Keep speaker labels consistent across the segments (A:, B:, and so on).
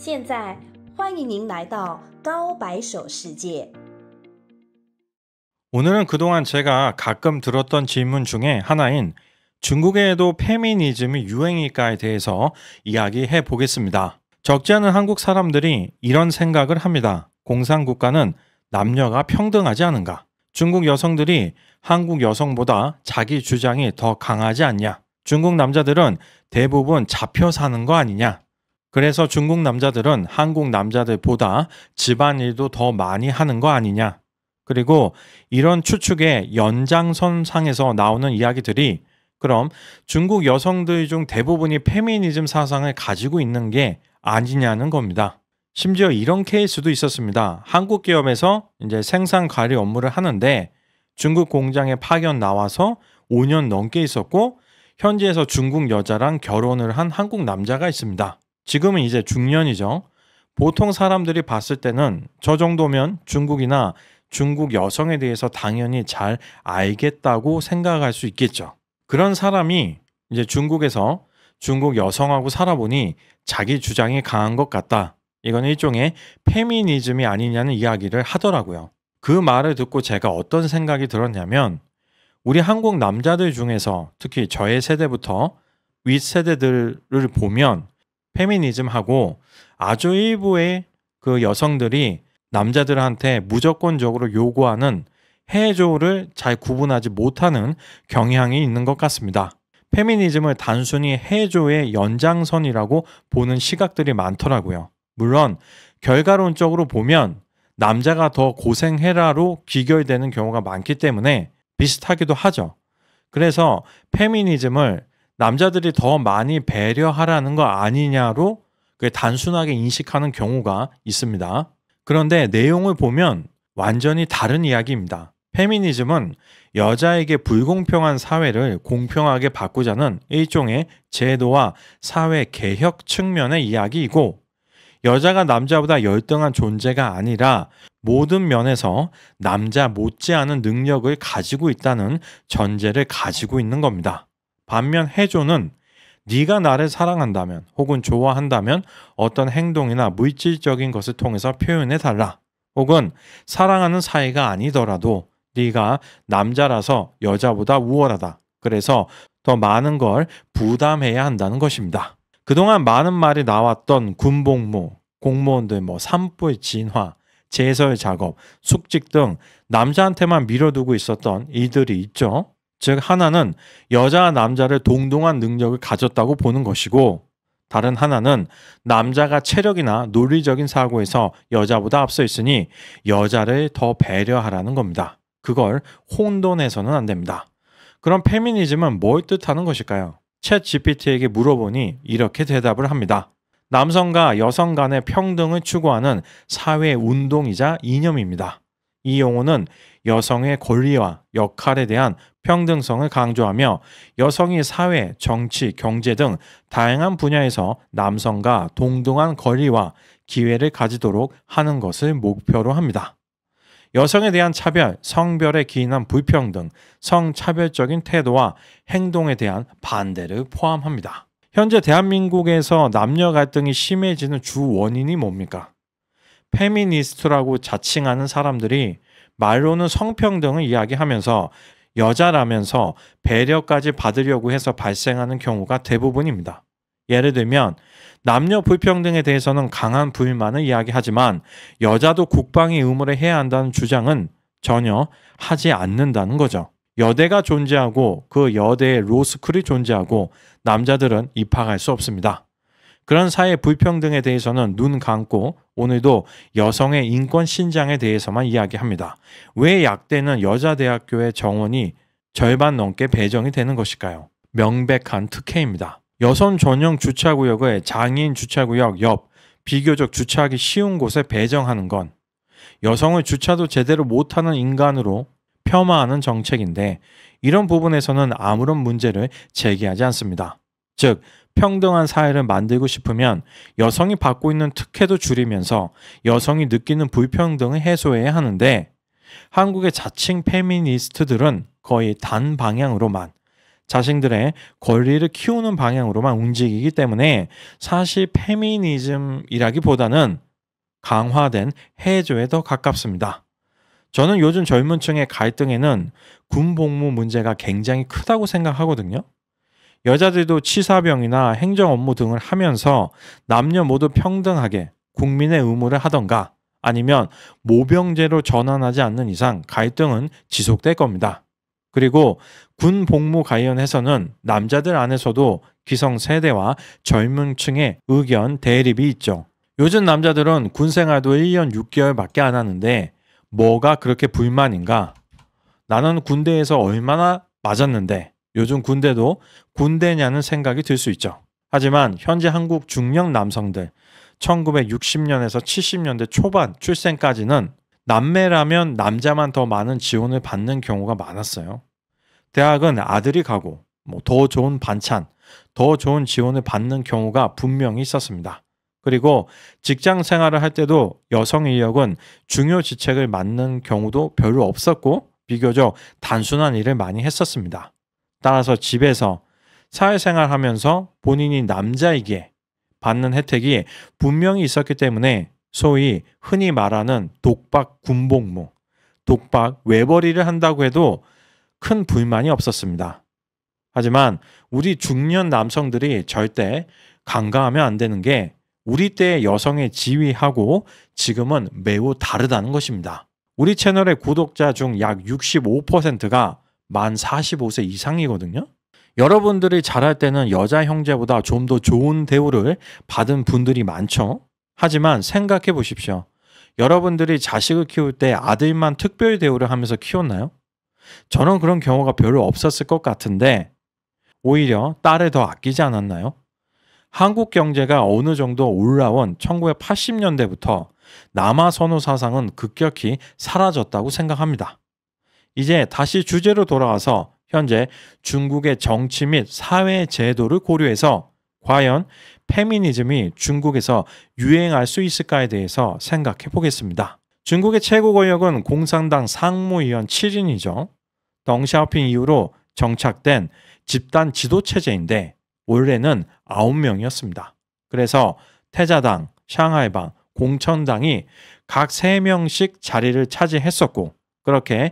A: 现在欢迎您来到高白手世界。
B: 오늘은 그동안 제가 가끔 들었던 질문 중에 하나인 중국에도 페미니즘이 유행일까에 대해서 이야기해 보겠습니다. 적지 않은 한국 사람들이 이런 생각을 합니다. 공산국가는 남녀가 평등하지 않은가? 중국 여성들이 한국 여성보다 자기 주장이 더 강하지 않냐? 중국 남자들은 대부분 잡혀 사는 거 아니냐? 그래서 중국 남자들은 한국 남자들보다 집안일도 더 많이 하는 거 아니냐? 그리고 이런 추측의 연장선상에서 나오는 이야기들이 그럼 중국 여성들 중 대부분이 페미니즘 사상을 가지고 있는 게 아니냐는 겁니다. 심지어 이런 케이스도 있었습니다. 한국 기업에서 이제 생산 관리 업무를 하는데 중국 공장에 파견 나와서 5년 넘게 있었고 현지에서 중국 여자랑 결혼을 한 한국 남자가 있습니다. 지금은 이제 중년이죠. 보통 사람들이 봤을 때는 저 정도면 중국이나 중국 여성에 대해서 당연히 잘 알겠다고 생각할 수 있겠죠. 그런 사람이 이제 중국에서 중국 여성하고 살아보니 자기 주장이 강한 것 같다. 이건 일종의 페미니즘이 아니냐는 이야기를 하더라고요. 그 말을 듣고 제가 어떤 생각이 들었냐면 우리 한국 남자들 중에서 특히 저의 세대부터 윗세대들을 보면 페미니즘하고 아주 일부의 그 여성들이 남자들한테 무조건적으로 요구하는 해조를 잘 구분하지 못하는 경향이 있는 것 같습니다. 페미니즘을 단순히 해조의 연장선이라고 보는 시각들이 많더라고요. 물론 결과론적으로 보면 남자가 더 고생해라로 귀결되는 경우가 많기 때문에 비슷하기도 하죠. 그래서 페미니즘을 남자들이 더 많이 배려하라는 거 아니냐로 단순하게 인식하는 경우가 있습니다. 그런데 내용을 보면 완전히 다른 이야기입니다. 페미니즘은 여자에게 불공평한 사회를 공평하게 바꾸자는 일종의 제도와 사회 개혁 측면의 이야기이고 여자가 남자보다 열등한 존재가 아니라 모든 면에서 남자 못지않은 능력을 가지고 있다는 전제를 가지고 있는 겁니다. 반면 해조는 네가 나를 사랑한다면 혹은 좋아한다면 어떤 행동이나 물질적인 것을 통해서 표현해달라. 혹은 사랑하는 사이가 아니더라도 네가 남자라서 여자보다 우월하다. 그래서 더 많은 걸 부담해야 한다는 것입니다. 그동안 많은 말이 나왔던 군복무, 공무원들 산불 진화, 제설 작업, 숙직 등 남자한테만 밀어두고 있었던 일들이 있죠. 즉 하나는 여자와 남자를 동등한 능력을 가졌다고 보는 것이고 다른 하나는 남자가 체력이나 논리적인 사고에서 여자보다 앞서 있으니 여자를 더 배려하라는 겁니다. 그걸 혼돈해서는 안 됩니다. 그럼 페미니즘은 뭘 뜻하는 것일까요? 챗 GPT에게 물어보니 이렇게 대답을 합니다. 남성과 여성 간의 평등을 추구하는 사회 운동이자 이념입니다. 이 용어는 여성의 권리와 역할에 대한 평등성을 강조하며 여성이 사회, 정치, 경제 등 다양한 분야에서 남성과 동등한 권리와 기회를 가지도록 하는 것을 목표로 합니다. 여성에 대한 차별, 성별에 기인한 불평등, 성차별적인 태도와 행동에 대한 반대를 포함합니다. 현재 대한민국에서 남녀 갈등이 심해지는 주 원인이 뭡니까? 페미니스트라고 자칭하는 사람들이 말로는 성평등을 이야기하면서 여자라면서 배려까지 받으려고 해서 발생하는 경우가 대부분입니다. 예를 들면 남녀 불평등에 대해서는 강한 불만을 이야기하지만 여자도 국방의 의무를 해야 한다는 주장은 전혀 하지 않는다는 거죠. 여대가 존재하고 그 여대에 로스쿨이 존재하고 남자들은 입학할 수 없습니다. 그런 사회 불평등에 대해서는 눈 감고 오늘도 여성의 인권 신장에 대해서만 이야기합니다. 왜 약대는 여자대학교의 정원이 절반 넘게 배정이 되는 것일까요? 명백한 특혜입니다. 여성 전용 주차구역을 장애인 주차구역 옆 비교적 주차하기 쉬운 곳에 배정하는 건 여성을 주차도 제대로 못하는 인간으로 폄하하는 정책인데 이런 부분에서는 아무런 문제를 제기하지 않습니다. 즉 평등한 사회를 만들고 싶으면 여성이 받고 있는 특혜도 줄이면서 여성이 느끼는 불평등을 해소해야 하는데 한국의 자칭 페미니스트들은 거의 단 방향으로만 자신들의 권리를 키우는 방향으로만 움직이기 때문에 사실 페미니즘이라기보다는 강화된 해조에 더 가깝습니다. 저는 요즘 젊은 층의 갈등에는 군복무 문제가 굉장히 크다고 생각하거든요. 여자들도 치사병이나 행정 업무 등을 하면서 남녀 모두 평등하게 국민의 의무를 하던가 아니면 모병제로 전환하지 않는 이상 갈등은 지속될 겁니다. 그리고 군 복무 관련해서는 남자들 안에서도 기성세대와 젊은 층의 의견 대립이 있죠. 요즘 남자들은 군 생활도 1년 6개월밖에 안 하는데 뭐가 그렇게 불만인가? 나는 군대에서 얼마나 맞았는데 요즘 군대도 군대냐는 생각이 들 수 있죠. 하지만 현재 한국 중년 남성들 1960년에서 70년대 초반 출생까지는 남매라면 남자만 더 많은 지원을 받는 경우가 많았어요. 대학은 아들이 가고 더 좋은 반찬, 더 좋은 지원을 받는 경우가 분명히 있었습니다. 그리고 직장 생활을 할 때도 여성 인력은 중요 직책을 맡는 경우도 별로 없었고 비교적 단순한 일을 많이 했었습니다. 따라서 집에서 사회생활하면서 본인이 남자이기에 받는 혜택이 분명히 있었기 때문에 소위 흔히 말하는 독박 군복무, 독박 외벌이를 한다고 해도 큰 불만이 없었습니다. 하지만 우리 중년 남성들이 절대 간과하면 안 되는 게 우리 때의 여성의 지위하고 지금은 매우 다르다는 것입니다. 우리 채널의 구독자 중 약 65%가 만 45세 이상이거든요. 여러분들이 자랄 때는 여자 형제보다 좀 더 좋은 대우를 받은 분들이 많죠. 하지만 생각해 보십시오. 여러분들이 자식을 키울 때 아들만 특별 대우를 하면서 키웠나요? 저는 그런 경우가 별로 없었을 것 같은데 오히려 딸을 더 아끼지 않았나요? 한국 경제가 어느 정도 올라온 1980년대부터 남아 선호 사상은 급격히 사라졌다고 생각합니다. 이제 다시 주제로 돌아와서 현재 중국의 정치 및 사회 제도를 고려해서 과연 페미니즘이 중국에서 유행할 수 있을까에 대해서 생각해 보겠습니다. 중국의 최고 권력은 공산당 상무위원 7인이죠. 덩샤오핑 이후로 정착된 집단 지도 체제인데 원래는 9명이었습니다. 그래서 태자당, 샹하이방, 공천당이 각 3명씩 자리를 차지했었고 그렇게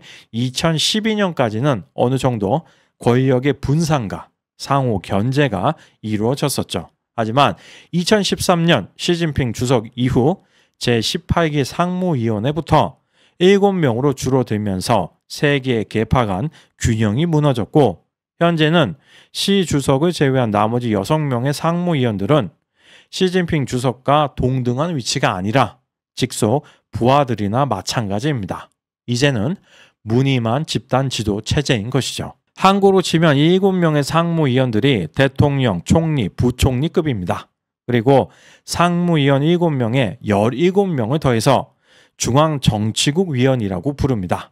B: 2012년까지는 어느 정도 권력의 분산과 상호 견제가 이루어졌었죠. 하지만 2013년 시진핑 주석 이후 제18기 상무위원회부터 7명으로 줄어들면서 세계의 계파 간 균형이 무너졌고 현재는 시 주석을 제외한 나머지 6명의 상무위원들은 시진핑 주석과 동등한 위치가 아니라 직속 부하들이나 마찬가지입니다. 이제는 무늬만 집단 지도 체제인 것이죠. 한국으로 치면 7명의 상무위원들이 대통령, 총리, 부총리급입니다. 그리고 상무위원 7명에 17명을 더해서 중앙정치국 위원이라고 부릅니다.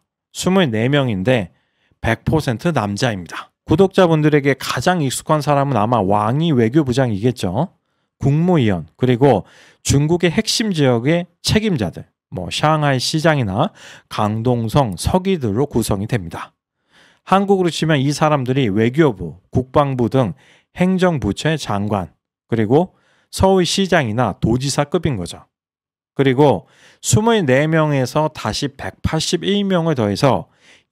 B: 24명인데 100% 남자입니다. 구독자분들에게 가장 익숙한 사람은 아마 왕이 외교부장이겠죠. 국무위원 그리고 중국의 핵심 지역의 책임자들 샹하이 시장이나 강동성 서기들로 구성이 됩니다. 한국으로 치면 이 사람들이 외교부, 국방부 등 행정부처의 장관 그리고 서울시장이나 도지사급인 거죠. 그리고 24명에서 다시 181명을 더해서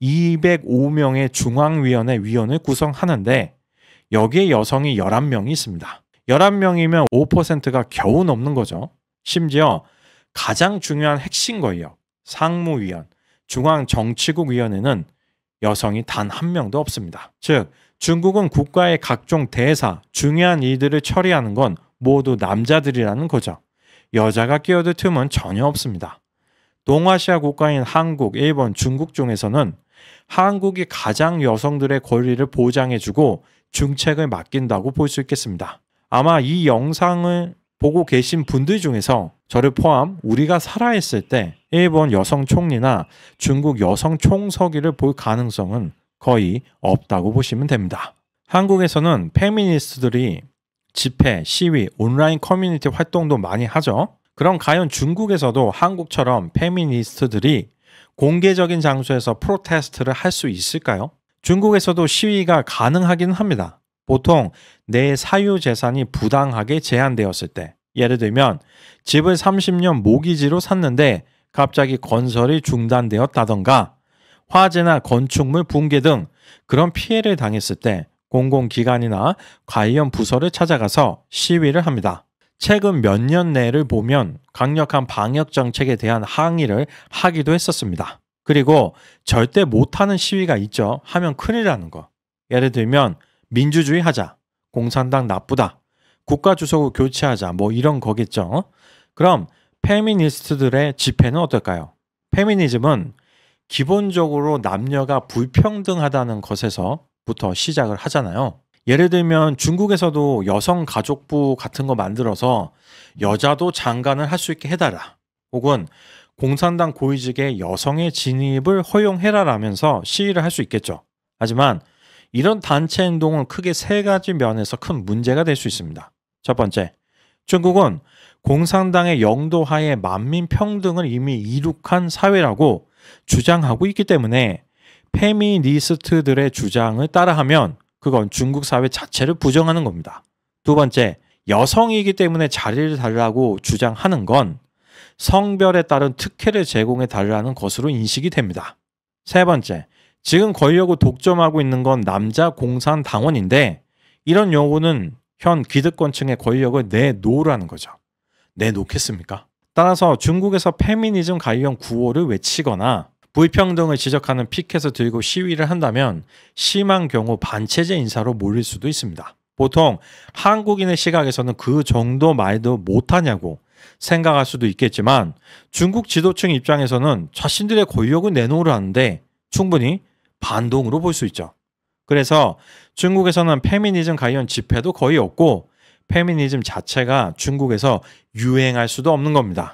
B: 205명의 중앙위원회 위원을 구성하는데 여기에 여성이 11명이 있습니다. 11명이면 5%가 겨우 넘는 거죠. 심지어 가장 중요한 핵심 권력, 상무위원, 중앙정치국위원회는 여성이 단 한 명도 없습니다. 즉, 중국은 국가의 각종 대사, 중요한 일들을 처리하는 건 모두 남자들이라는 거죠. 여자가 끼어들 틈은 전혀 없습니다. 동아시아 국가인 한국, 일본, 중국 중에서는 한국이 가장 여성들의 권리를 보장해주고 중책을 맡긴다고 볼 수 있겠습니다. 아마 이 영상을 보고 계신 분들 중에서 저를 포함 우리가 살아있을 때 일본 여성 총리나 중국 여성 총서기를 볼 가능성은 거의 없다고 보시면 됩니다. 한국에서는 페미니스트들이 집회, 시위, 온라인 커뮤니티 활동도 많이 하죠. 그럼 과연 중국에서도 한국처럼 페미니스트들이 공개적인 장소에서 프로테스트를 할 수 있을까요? 중국에서도 시위가 가능하긴 합니다. 보통 내 사유 재산이 부당하게 제한되었을 때, 예를 들면 집을 30년 모기지로 샀는데 갑자기 건설이 중단되었다던가 화재나 건축물 붕괴 등 그런 피해를 당했을 때 공공기관이나 관련 부서를 찾아가서 시위를 합니다. 최근 몇 년 내를 보면 강력한 방역 정책에 대한 항의를 하기도 했었습니다. 그리고 절대 못하는 시위가 있죠. 하면 큰일 나는 거. 예를 들면 민주주의 하자, 공산당 나쁘다, 국가 주석을 교체하자, 뭐 이런 거겠죠. 그럼 페미니스트들의 집회는 어떨까요? 페미니즘은 기본적으로 남녀가 불평등하다는 것에서부터 시작을 하잖아요. 예를 들면 중국에서도 여성가족부 같은 거 만들어서 여자도 장관을 할 수 있게 해달라. 혹은 공산당 고위직에 여성의 진입을 허용해라라면서 시위를 할 수 있겠죠. 하지만 이런 단체 행동은 크게 세 가지 면에서 큰 문제가 될 수 있습니다. 첫 번째, 중국은 공산당의 영도하에 만민 평등을 이미 이룩한 사회라고 주장하고 있기 때문에 페미니스트들의 주장을 따라하면 그건 중국 사회 자체를 부정하는 겁니다. 두 번째, 여성이기 때문에 자리를 달라고 주장하는 건 성별에 따른 특혜를 제공해 달라는 것으로 인식이 됩니다. 세 번째, 지금 권력을 독점하고 있는 건 남자 공산당원인데 이런 요구는 현 기득권층의 권력을 내놓으라는 거죠. 내놓겠습니까? 따라서 중국에서 페미니즘 관련 구호를 외치거나 불평등을 지적하는 피켓을 들고 시위를 한다면 심한 경우 반체제 인사로 몰릴 수도 있습니다. 보통 한국인의 시각에서는 그 정도 말도 못하냐고 생각할 수도 있겠지만 중국 지도층 입장에서는 자신들의 권력을 내놓으라는데 충분히 반동으로 볼 수 있죠. 그래서 중국에서는 페미니즘 관련 집회도 거의 없고 페미니즘 자체가 중국에서 유행할 수도 없는 겁니다.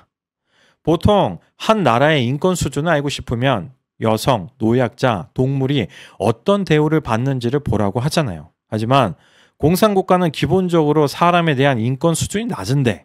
B: 보통 한 나라의 인권 수준을 알고 싶으면 여성, 노약자, 동물이 어떤 대우를 받는지를 보라고 하잖아요. 하지만 공산국가는 기본적으로 사람에 대한 인권 수준이 낮은데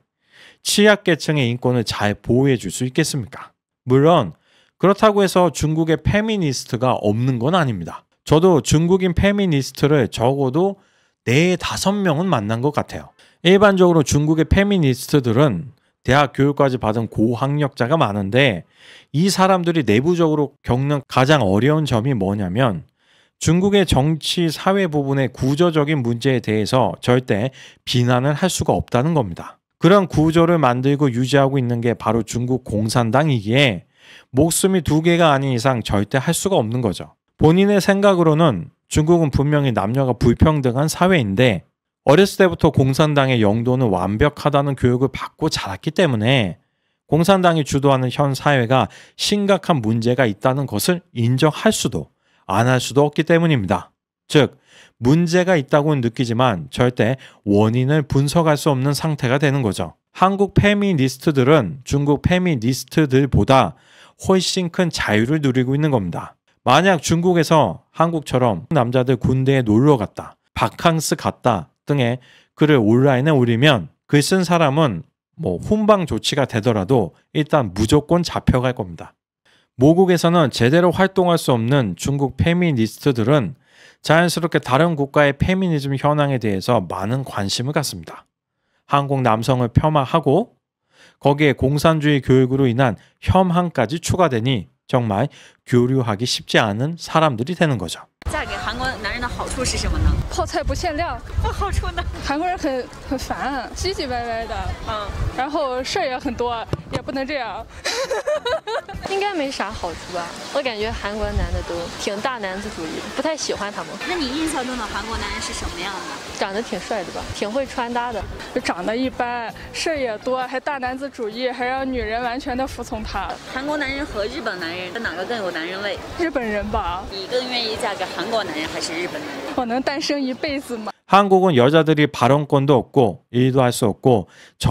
B: 취약계층의 인권을 잘 보호해 줄 수 있겠습니까? 물론 그렇다고 해서 중국에 페미니스트가 없는 건 아닙니다. 저도 중국인 페미니스트를 적어도 4, 5명은 만난 것 같아요. 일반적으로 중국의 페미니스트들은 대학 교육까지 받은 고학력자가 많은데 이 사람들이 내부적으로 겪는 가장 어려운 점이 뭐냐면 중국의 정치, 사회 부분의 구조적인 문제에 대해서 절대 비난을 할 수가 없다는 겁니다. 그런 구조를 만들고 유지하고 있는 게 바로 중국 공산당이기에 목숨이 2개가 아닌 이상 절대 할 수가 없는 거죠. 본인의 생각으로는 중국은 분명히 남녀가 불평등한 사회인데 어렸을 때부터 공산당의 영도는 완벽하다는 교육을 받고 자랐기 때문에 공산당이 주도하는 현 사회가 심각한 문제가 있다는 것을 인정할 수도 안 할 수도 없기 때문입니다. 즉, 문제가 있다고는 느끼지만 절대 원인을 분석할 수 없는 상태가 되는 거죠. 한국 페미니스트들은 중국 페미니스트들보다 훨씬 큰 자유를 누리고 있는 겁니다. 만약 중국에서 한국처럼 남자들 군대에 놀러 갔다, 바캉스 갔다 등의 글을 온라인에 올리면 글 쓴 사람은 훈방 조치가 되더라도 일단 무조건 잡혀갈 겁니다. 모국에서는 제대로 활동할 수 없는 중국 페미니스트들은 자연스럽게 다른 국가의 페미니즘 현황에 대해서 많은 관심을 갖습니다. 한국 남성을 폄하하고 거기에 공산주의 교육으로 인한 혐한까지 추가되니 정말 교류하기 쉽지 않은 사람들이 되는 거죠.
C: 嫁给韩国男人的好处是什么呢？
D: 泡菜不限量，
C: 不好处呢？
D: 韩国人很烦，唧唧歪歪的，然后事儿也很多，也不能这样。
E: 应该没啥好处吧？我感觉韩国男的都挺大男子主义的，不太喜欢他们。
C: 那你印象中的韩国男人是什么样的？
E: 长得挺帅的吧，挺会穿搭的。
D: 长得一般，事儿也多，还大男子主义，还让女人完全的服从他。
C: 韩国男人和日本男人哪个更有男人味？
D: 日本人吧。
C: 你更愿意嫁给韩国男人还是日本男人？
D: 我能单身一辈子吗？
B: 한국은 여자들이 발언권도 없고 일도 할 수 없고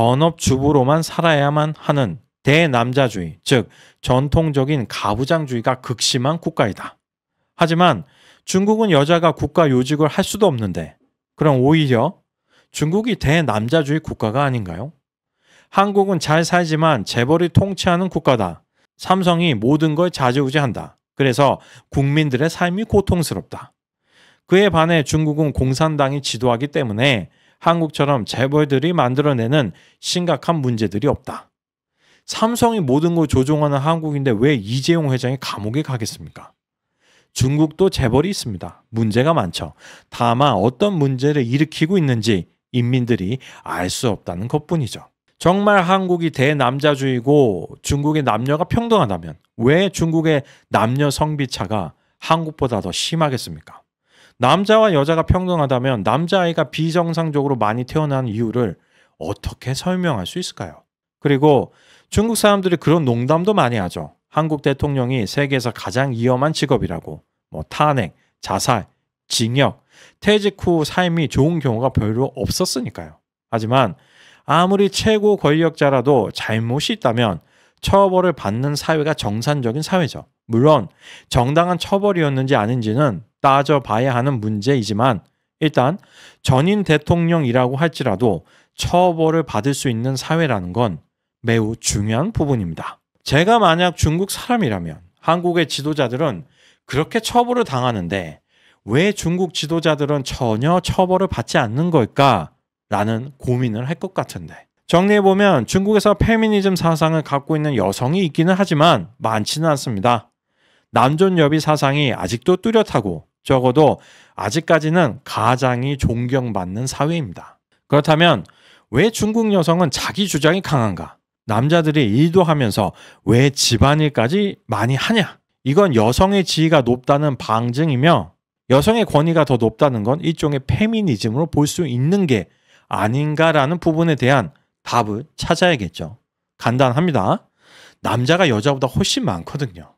B: 전업주부로만 살아야만 하는 대남자주의, 즉 전통적인 가부장주의가 극심한 국가이다. 하지만 중국은 여자가 국가 요직을 할 수도 없는데 그럼 오히려 중국이 대남자주의 국가가 아닌가요? 한국은 잘 살지만 재벌이 통치하는 국가다. 삼성이 모든 걸 좌지우지한다. 그래서 국민들의 삶이 고통스럽다. 그에 반해 중국은 공산당이 지도하기 때문에 한국처럼 재벌들이 만들어내는 심각한 문제들이 없다. 삼성이 모든 걸 조종하는 한국인데 왜 이재용 회장이 감옥에 가겠습니까? 중국도 재벌이 있습니다. 문제가 많죠. 다만 어떤 문제를 일으키고 있는지 인민들이 알 수 없다는 것뿐이죠. 정말 한국이 대남자주의고 중국의 남녀가 평등하다면 왜 중국의 남녀 성비차가 한국보다 더 심하겠습니까? 남자와 여자가 평등하다면 남자아이가 비정상적으로 많이 태어난 이유를 어떻게 설명할 수 있을까요? 그리고 중국 사람들이 그런 농담도 많이 하죠. 한국 대통령이 세계에서 가장 위험한 직업이라고. 탄핵, 자살, 징역, 퇴직 후 삶이 좋은 경우가 별로 없었으니까요. 하지만 아무리 최고 권력자라도 잘못이 있다면 처벌을 받는 사회가 정상적인 사회죠. 물론 정당한 처벌이었는지 아닌지는 따져봐야 하는 문제이지만 일단 전임 대통령이라고 할지라도 처벌을 받을 수 있는 사회라는 건 매우 중요한 부분입니다. 제가 만약 중국 사람이라면 한국의 지도자들은 그렇게 처벌을 당하는데 왜 중국 지도자들은 전혀 처벌을 받지 않는 걸까? 라는 고민을 할 것 같은데. 정리해보면 중국에서 페미니즘 사상을 갖고 있는 여성이 있기는 하지만 많지는 않습니다. 남존여비 사상이 아직도 뚜렷하고 적어도 아직까지는 가장이 존경받는 사회입니다. 그렇다면 왜 중국 여성은 자기 주장이 강한가? 남자들이 일도 하면서 왜 집안일까지 많이 하냐? 이건 여성의 지위가 높다는 방증이며 여성의 권위가 더 높다는 건 일종의 페미니즘으로 볼 수 있는 게 아닌가라는 부분에 대한 답을 찾아야겠죠. 간단합니다. 남자가 여자보다 훨씬 많거든요.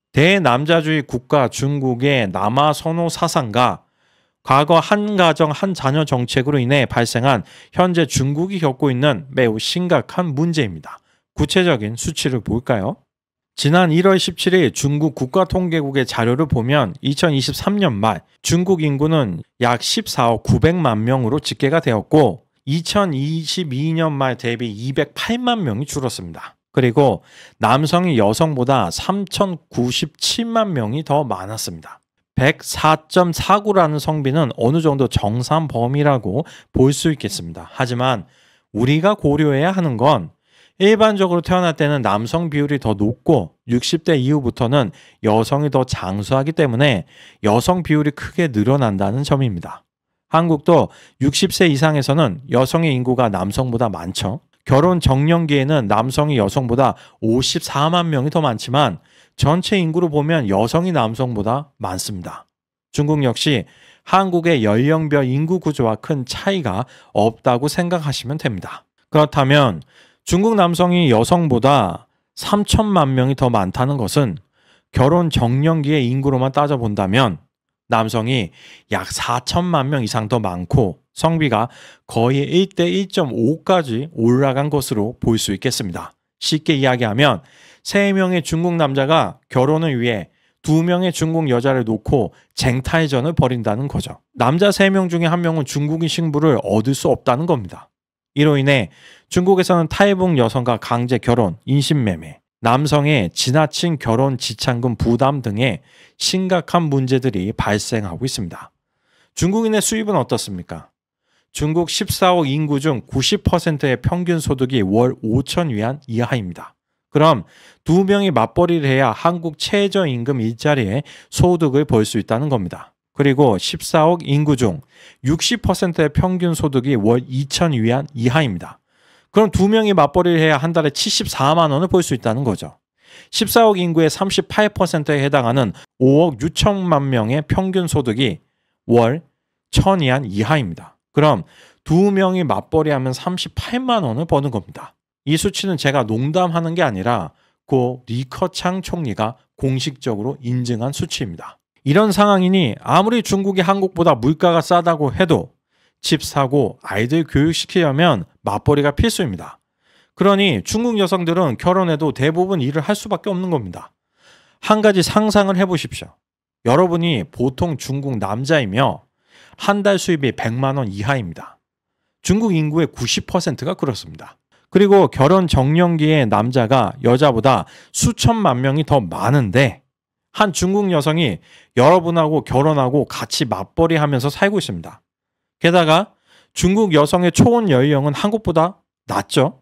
B: 대남자주의 국가 중국의 남아 선호 사상과 과거 한 가정 한 자녀 정책으로 인해 발생한 현재 중국이 겪고 있는 매우 심각한 문제입니다. 구체적인 수치를 볼까요? 지난 1월 17일 중국 국가통계국의 자료를 보면 2023년 말 중국 인구는 약 14억 900만 명으로 집계가 되었고 2022년 말 대비 208만 명이 줄었습니다. 그리고 남성이 여성보다 3,097만 명이 더 많았습니다. 104.49라는 성비는 어느 정도 정상 범위라고 볼 수 있겠습니다. 하지만 우리가 고려해야 하는 건 일반적으로 태어날 때는 남성 비율이 더 높고 60대 이후부터는 여성이 더 장수하기 때문에 여성 비율이 크게 늘어난다는 점입니다. 한국도 60세 이상에서는 여성의 인구가 남성보다 많죠. 결혼 정년기에는 남성이 여성보다 54만 명이 더 많지만 전체 인구로 보면 여성이 남성보다 많습니다. 중국 역시 한국의 연령별 인구 구조와 큰 차이가 없다고 생각하시면 됩니다. 그렇다면 중국 남성이 여성보다 3천만 명이 더 많다는 것은 결혼 정년기의 인구로만 따져본다면 남성이 약 4천만 명 이상 더 많고 성비가 거의 1대 1.5까지 올라간 것으로 볼 수 있겠습니다. 쉽게 이야기하면 3명의 중국 남자가 결혼을 위해 2명의 중국 여자를 놓고 쟁탈전을 벌인다는 거죠. 남자 3명 중에 1명은 중국인 신분을 얻을 수 없다는 겁니다. 이로 인해 중국에서는 탈북 여성과 강제 결혼, 인신매매, 남성의 지나친 결혼 지참금 부담 등의 심각한 문제들이 발생하고 있습니다. 중국인의 수입은 어떻습니까? 중국 14억 인구 중 90%의 평균 소득이 월 5천 위안 이하입니다. 그럼 2명이 맞벌이를 해야 한국 최저임금 일자리에 소득을 벌 수 있다는 겁니다. 그리고 14억 인구 중 60%의 평균 소득이 월 2천 위안 이하입니다. 그럼 2명이 맞벌이를 해야 한 달에 74만 원을 벌 수 있다는 거죠. 14억 인구의 38%에 해당하는 5억 6천만 명의 평균 소득이 월 1,000 위안 이하입니다. 그럼 2명이 맞벌이하면 38만 원을 버는 겁니다. 이 수치는 제가 농담하는 게 아니라 고 리커창 총리가 공식적으로 인증한 수치입니다. 이런 상황이니 아무리 중국이 한국보다 물가가 싸다고 해도 집 사고 아이들 교육시키려면 맞벌이가 필수입니다. 그러니 중국 여성들은 결혼해도 대부분 일을 할 수밖에 없는 겁니다. 한 가지 상상을 해보십시오. 여러분이 보통 중국 남자이며 한 달 수입이 100만 원 이하입니다. 중국 인구의 90%가 그렇습니다. 그리고 결혼 정년기의 남자가 여자보다 수천만 명이 더 많은데 한 중국 여성이 여러분하고 결혼하고 같이 맞벌이 하면서 살고 있습니다. 게다가 중국 여성의 초혼 연령은 한국보다 낮죠?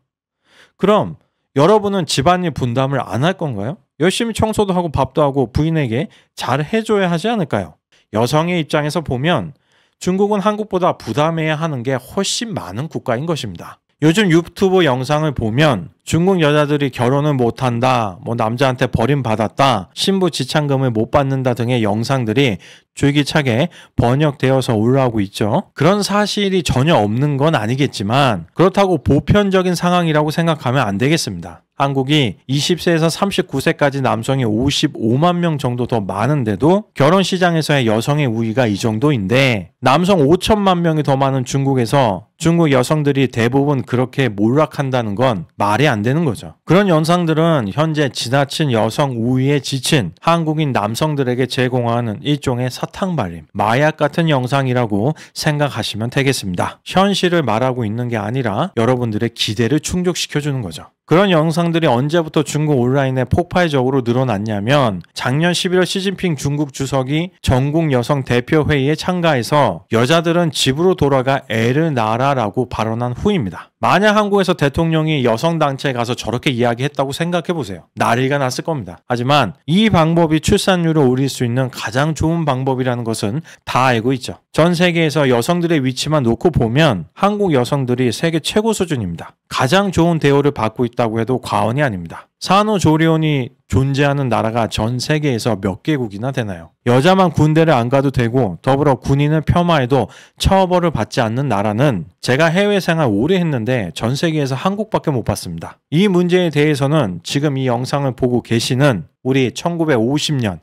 B: 그럼 여러분은 집안일 분담을 안 할 건가요? 열심히 청소도 하고 밥도 하고 부인에게 잘 해줘야 하지 않을까요? 여성의 입장에서 보면 중국은 한국보다 부담해야 하는 게 훨씬 많은 국가인 것입니다. 요즘 유튜브 영상을 보면 중국 여자들이 결혼을 못한다, 남자한테 버림받았다, 신부 지참금을 못 받는다 등의 영상들이 줄기차게 번역되어서 올라오고 있죠. 그런 사실이 전혀 없는 건 아니겠지만 그렇다고 보편적인 상황이라고 생각하면 안 되겠습니다. 한국이 20세에서 39세까지 남성이 55만 명 정도 더 많은데도 결혼 시장에서의 여성의 우위가 이 정도인데 남성 5천만 명이 더 많은 중국에서 중국 여성들이 대부분 그렇게 몰락한다는 건 말이 안 되는 거죠. 그런 영상들은 현재 지나친 여성 우위에 지친 한국인 남성들에게 제공하는 일종의 사탕발림, 마약 같은 영상이라고 생각하시면 되겠습니다. 현실을 말하고 있는 게 아니라 여러분들의 기대를 충족시켜주는 거죠. 그런 영상들이 언제부터 중국 온라인에 폭발적으로 늘어났냐면 작년 11월 시진핑 중국 주석이 전국 여성 대표회의에 참가해서 여자들은 집으로 돌아가 애를 낳아라라고 발언한 후입니다. 만약 한국에서 대통령이 여성단체에 가서 저렇게 이야기했다고 생각해보세요. 난리가 났을 겁니다. 하지만 이 방법이 출산율을 올릴 수 있는 가장 좋은 방법이라는 것은 다 알고 있죠. 전 세계에서 여성들의 위치만 놓고 보면 한국 여성들이 세계 최고 수준입니다. 가장 좋은 대우를 받고 있다고 해도 과언이 아닙니다. 산후조리원이 존재하는 나라가 전 세계에서 몇 개국이나 되나요? 여자만 군대를 안 가도 되고 더불어 군인을 폄하해도 처벌을 받지 않는 나라는 제가 해외 생활 오래 했는데 전 세계에서 한국밖에 못 봤습니다. 이 문제에 대해서는 지금 이 영상을 보고 계시는 우리 1950년,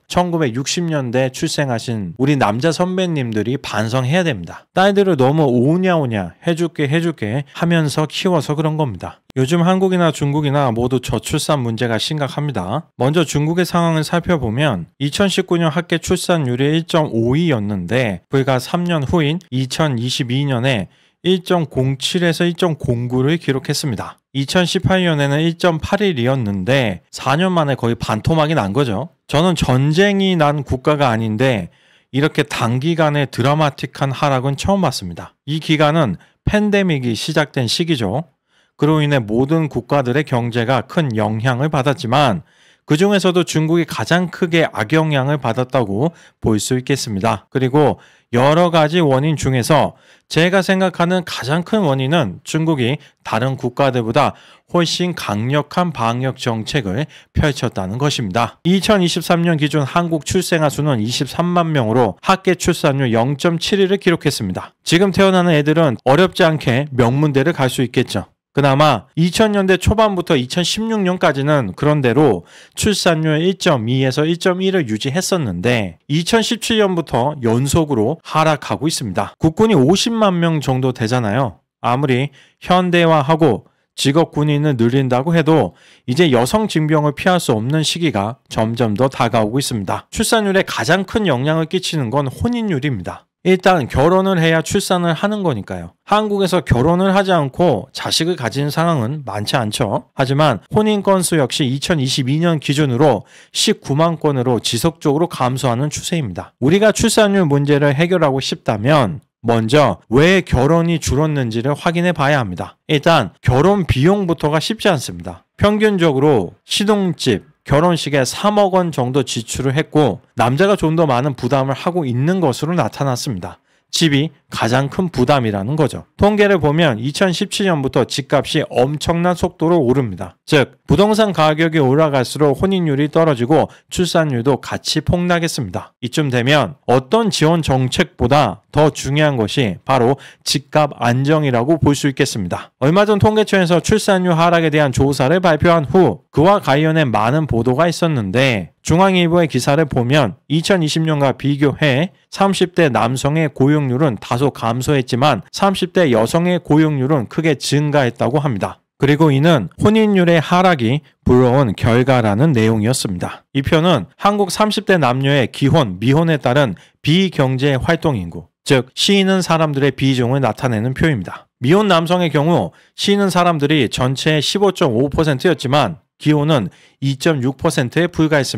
B: 1960년대 출생하신 우리 남자 선배님들이 반성해야 됩니다. 딸들을 너무 오냐오냐 해줄게 하면서 키워서 그런 겁니다. 요즘 한국이나 중국이나 모두 저출산 문제가 심각합니다. 먼저 중국의 상황을 살펴보면 2019년 합계 출산율이 1.52였는데 불과 3년 후인 2022년에 1.07에서 1.09를 기록했습니다. 2018년에는 1.81이었는데 4년 만에 거의 반토막이 난 거죠. 저는 전쟁이 난 국가가 아닌데 이렇게 단기간에 드라마틱한 하락은 처음 봤습니다. 이 기간은 팬데믹이 시작된 시기죠. 그로 인해 모든 국가들의 경제가 큰 영향을 받았지만 그 중에서도 중국이 가장 크게 악영향을 받았다고 볼 수 있겠습니다. 그리고 여러 가지 원인 중에서 제가 생각하는 가장 큰 원인은 중국이 다른 국가들보다 훨씬 강력한 방역 정책을 펼쳤다는 것입니다. 2023년 기준 한국 출생아 수는 23만 명으로 합계 출산율 0.71을 기록했습니다. 지금 태어나는 애들은 어렵지 않게 명문대를 갈 수 있겠죠. 그나마 2000년대 초반부터 2016년까지는 그런대로 출산율 1.2에서 1.1을 유지했었는데 2017년부터 연속으로 하락하고 있습니다. 국군이 50만 명 정도 되잖아요. 아무리 현대화하고 직업 군인을 늘린다고 해도 이제 여성 징병을 피할 수 없는 시기가 점점 더 다가오고 있습니다. 출산율에 가장 큰 영향을 끼치는 건 혼인율입니다. 일단 결혼을 해야 출산을 하는 거니까요. 한국에서 결혼을 하지 않고 자식을 가진 상황은 많지 않죠. 하지만 혼인 건수 역시 2022년 기준으로 19만 건으로 지속적으로 감소하는 추세입니다. 우리가 출산율 문제를 해결하고 싶다면 먼저 왜 결혼이 줄었는지를 확인해 봐야 합니다. 일단 결혼 비용부터가 쉽지 않습니다. 평균적으로 신혼집, 결혼식에 3억 원 정도 지출을 했고 남자가 좀 더 많은 부담을 하고 있는 것으로 나타났습니다. 집이 가장 큰 부담이라는 거죠. 통계를 보면 2017년부터 집값이 엄청난 속도로 오릅니다. 즉 부동산 가격이 올라갈수록 혼인율이 떨어지고 출산율도 같이 폭락했습니다. 이쯤 되면 어떤 지원 정책보다 더 중요한 것이 바로 집값 안정이라고 볼 수 있겠습니다. 얼마 전 통계청에서 출산율 하락에 대한 조사를 발표한 후 그와 관련해 많은 보도가 있었는데 중앙일보의 기사를 보면 2020년과 비교해 30대 남성의 고용률은 다소 감소했지만 30대 여성의 고용률은 크게 증가했다고 합니다. 그리고 이는 혼인율의 하락이 불러온 결과라는 내용이었습니다. 이 표는 한국 30대 남녀의 기혼, 미혼에 따른 비경제 활동 인구, 즉 쉬는 사람들의 비중을 나타내는 표입니다. 미혼 남성의 경우 쉬는 사람들이 전체의 15.5%였지만 기혼은 2.6%에 불과했습니다.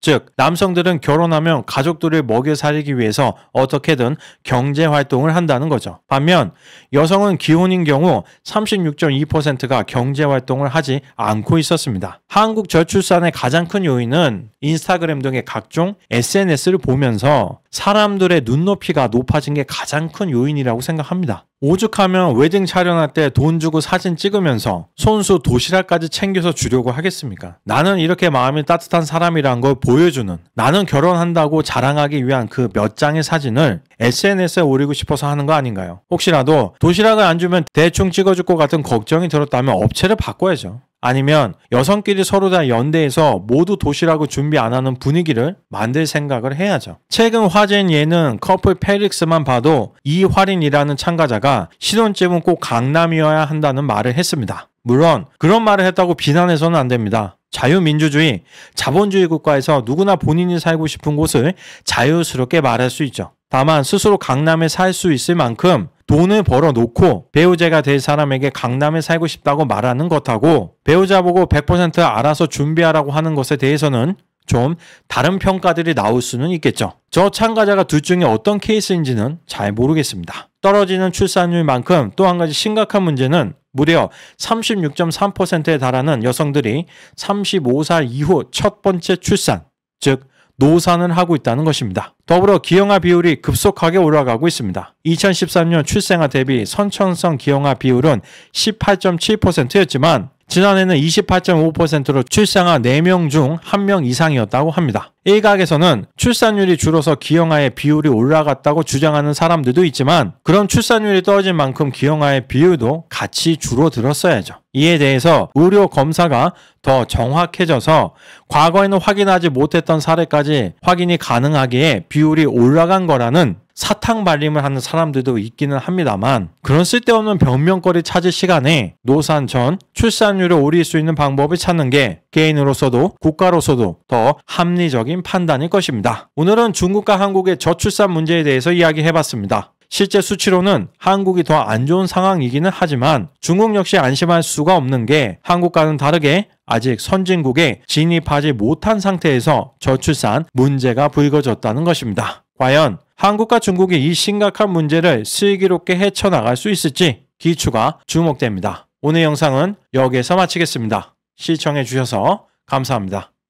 B: 즉 남성들은 결혼하면 가족들을 먹여 살리기 위해서 어떻게든 경제 활동을 한다는 거죠. 반면 여성은 기혼인 경우 36.2%가 경제 활동을 하지 않고 있었습니다. 한국 저출산의 가장 큰 요인은 인스타그램 등의 각종 SNS를 보면서 사람들의 눈높이가 높아진 게 가장 큰 요인이라고 생각합니다. 오죽하면 웨딩 촬영할 때 돈 주고 사진 찍으면서 손수 도시락까지 챙겨서 주려고 하겠습니까? 나는 이렇게 마음이 따뜻한 사람이란 걸 보여주는, 나는 결혼한다고 자랑하기 위한 그 몇 장의 사진을 SNS에 올리고 싶어서 하는 거 아닌가요? 혹시라도 도시락을 안 주면 대충 찍어줄 것 같은 걱정이 들었다면 업체를 바꿔야죠. 아니면 여성끼리 서로 다 연대해서 모두 도시락을 준비 안 하는 분위기를 만들 생각을 해야죠. 최근 화제인 예는 커플 페릭스만 봐도 이화린이라는 참가자가 신혼집은 꼭 강남이어야 한다는 말을 했습니다. 물론 그런 말을 했다고 비난해서는 안 됩니다. 자유민주주의, 자본주의 국가에서 누구나 본인이 살고 싶은 곳을 자유스럽게 말할 수 있죠. 다만 스스로 강남에 살 수 있을 만큼 돈을 벌어놓고 배우자가 될 사람에게 강남에 살고 싶다고 말하는 것하고 배우자 보고 100% 알아서 준비하라고 하는 것에 대해서는 좀 다른 평가들이 나올 수는 있겠죠. 저 참가자가 둘 중에 어떤 케이스인지는 잘 모르겠습니다. 떨어지는 출산율만큼 또 한 가지 심각한 문제는 무려 36.3%에 달하는 여성들이 35살 이후 첫 번째 출산, 즉 노산을 하고 있다는 것입니다. 더불어 기형아 비율이 급속하게 올라가고 있습니다. 2013년 출생아 대비 선천성 기형아 비율은 18.7%였지만 지난해는 28.5%로 출생아 4명 중 1명 이상이었다고 합니다. 일각에서는 출산율이 줄어서 기형아의 비율이 올라갔다고 주장하는 사람들도 있지만 그런 출산율이 떨어진 만큼 기형아의 비율도 같이 줄어들었어야죠. 이에 대해서 의료 검사가 더 정확해져서 과거에는 확인하지 못했던 사례까지 확인이 가능하기에 비율이 올라간 거라는 사탕 발림을 하는 사람들도 있기는 합니다만 그런 쓸데없는 변명거리 찾을 시간에 노산 전 출산율을 올릴 수 있는 방법을 찾는 게 개인으로서도 국가로서도 더 합리적인 판단일 것입니다. 오늘은 중국과 한국의 저출산 문제에 대해서 이야기해봤습니다. 실제 수치로는 한국이 더 안 좋은 상황이기는 하지만 중국 역시 안심할 수가 없는 게 한국과는 다르게 아직 선진국에 진입하지 못한 상태에서 저출산 문제가 불거졌다는 것입니다. 과연 한국과 중국이 이 심각한 문제를 슬기롭게 헤쳐나갈 수 있을지 기추가 주목됩니다. 오늘 영상은 여기에서 마치겠습니다. 시청해주셔서 감사합니다.